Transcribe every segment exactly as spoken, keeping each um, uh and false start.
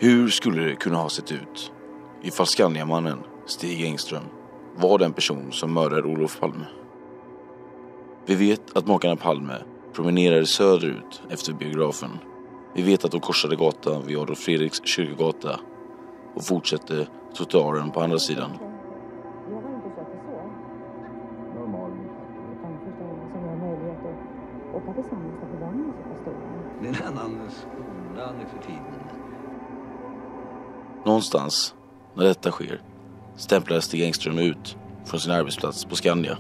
Hur skulle det kunna ha sett ut ifall Skandiamannen Stig Engström var den person som mördade Olof Palme? Vi vet att makarna Palme promenerade söderut efter biografen. Vi vet att de korsade gatan vid Adolf Fredriks kyrkogata och fortsatte trottoaren på andra sidan. Jag var inte så att det så. Normal. Utan första gången som jag har möjlighet att åka tillsammans för barnen är så pass stora. Det är en annan skola nu för tiden. Någonstans när detta sker stämplade Stig Engström ut från sin arbetsplats på Skandia.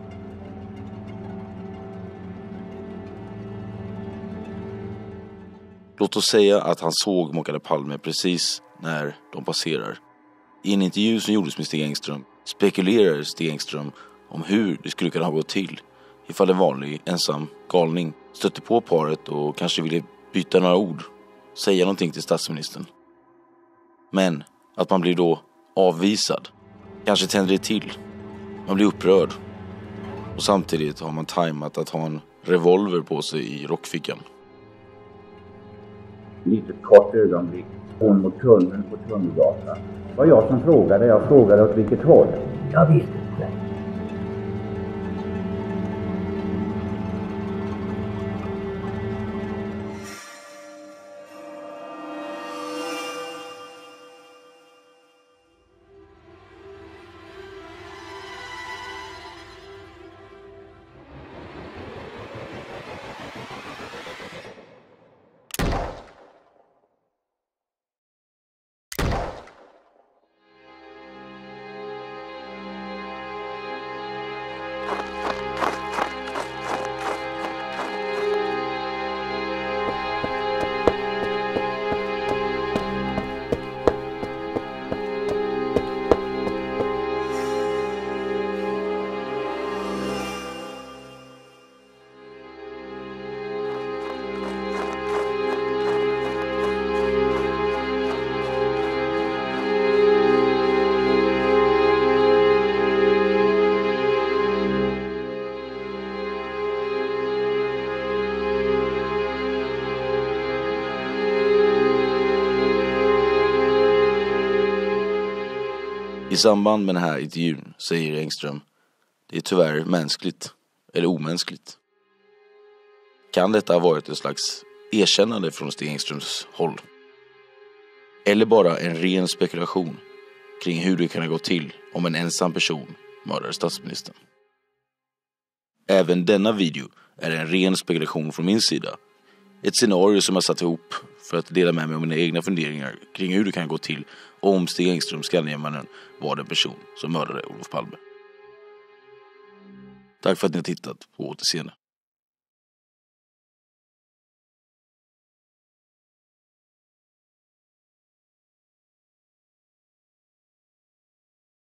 Låt oss säga att han såg makarna Palme precis när de passerar. I en intervju som gjordes med Stig Engström spekulerar Stig Engström om hur det skulle kunna ha gått till ifall en vanlig ensam galning stötte på paret och kanske ville byta några ord, säga någonting till statsministern. Men att man blir då avvisad. Kanske tänder det till. Man blir upprörd. Och samtidigt har man tajmat att ha en revolver på sig i rockfickan. Litet kort ögonblick. Hon mot tunneln på Tunnelgatan. Det var jag som frågade. Jag frågade åt vilket håll. Jag visste inte. I samband med den här intervjun säger Engström: det är tyvärr mänskligt eller omänskligt. Kan detta ha varit ett slags erkännande från Stig Engströms håll? Eller bara en ren spekulation kring hur det kan ha gått till om en ensam person mördar statsministern? Även denna video är en ren spekulation från min sida. Ett scenario som jag satt ihop för att dela med mig av mina egna funderingar kring hur det kan gå till om Stig Engström, Skandiamannen, var den person som mördade Olof Palme. Tack för att ni har tittat på återseende.